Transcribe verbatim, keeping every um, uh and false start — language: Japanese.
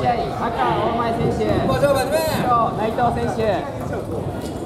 赤、大前選手、白、内藤選手。